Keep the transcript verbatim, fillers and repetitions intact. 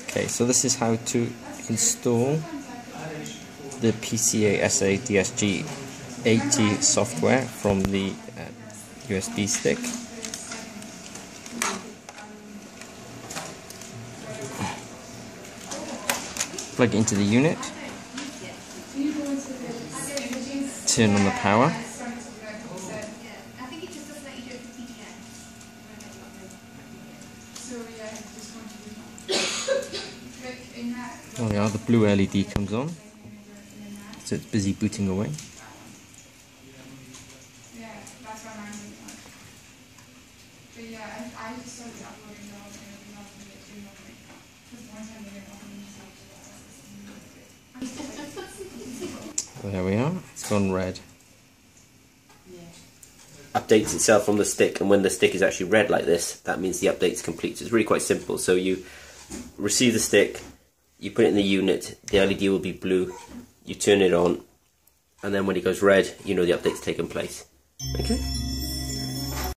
Okay, so this is how to install the P C A S A D S G eighty software from the uh, U S B stick. Plug it into the unit, turn on the power, there we are, the blue L E D comes on, so it's busy booting away. There we are, it's gone red. Updates itself from the stick, and when the stick is actually red like this, that means the update's complete. So it's really quite simple. So you receive the stick, you put it in the unit, the L E D will be blue, you turn it on, and then when it goes red, you know the update's taken place. Okay?